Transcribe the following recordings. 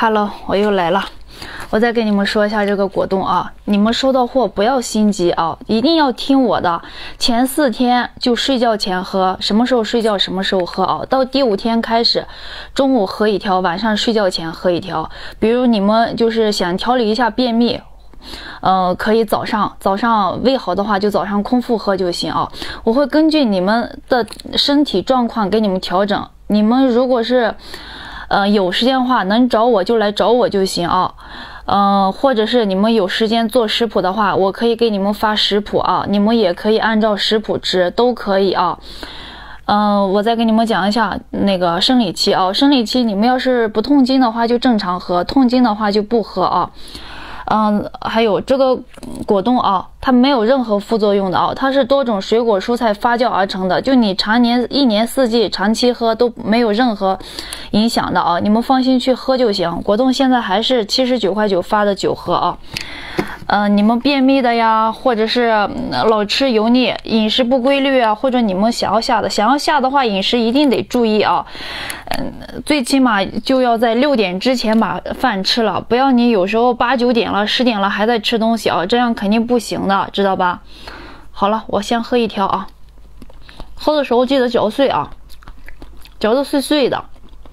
Hello， 我又来了。我再给你们说一下这个果冻啊，你们收到货不要心急啊，一定要听我的。前4天就睡觉前喝，什么时候睡觉什么时候喝啊。到第5天开始，中午喝1条，晚上睡觉前喝1条。比如你们就是想调理一下便秘。可以早上胃好的话，就早上空腹喝就行啊。我会根据你们的身体状况给你们调整。你们如果是有时间的话，能找我就来找我就行啊。或者是你们有时间做食谱的话，我可以给你们发食谱啊，你们也可以按照食谱吃，都可以啊。我再给你们讲一下那个生理期啊，生理期你们要是不痛经的话就正常喝，痛经的话就不喝啊。还有这个果冻啊，它没有任何副作用的啊，它是多种水果蔬菜发酵而成的，就你常年1年4季长期喝都没有任何影响的啊，你们放心去喝就行。果冻现在还是79.9块发的9盒啊。你们便秘的呀，或者是老吃油腻、饮食不规律啊，或者你们想要下的话，饮食一定得注意啊。最起码就要在6点之前把饭吃了，不要你有时候8、9点了、10点了还在吃东西啊，这样肯定不行的，知道吧？好了，我先喝1条啊。喝的时候记得嚼碎啊，嚼得碎碎的。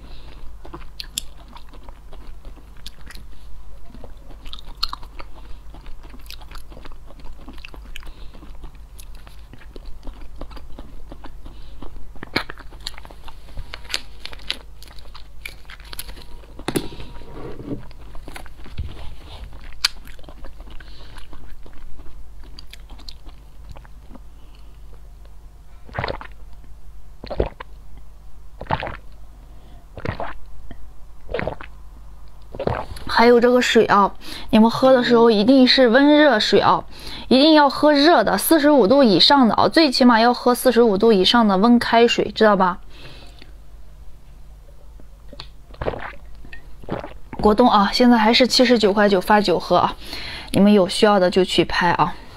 还有这个水啊，你们喝的时候一定是温热水啊，一定要喝热的，45度以上的啊，最起码要喝45度以上的温开水，知道吧？果冻啊，现在还是79.9块发9盒啊，你们有需要的就去拍啊。